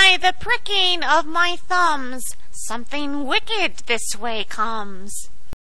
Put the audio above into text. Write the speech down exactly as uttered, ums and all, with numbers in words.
By the pricking of my thumbs, something wicked this way comes.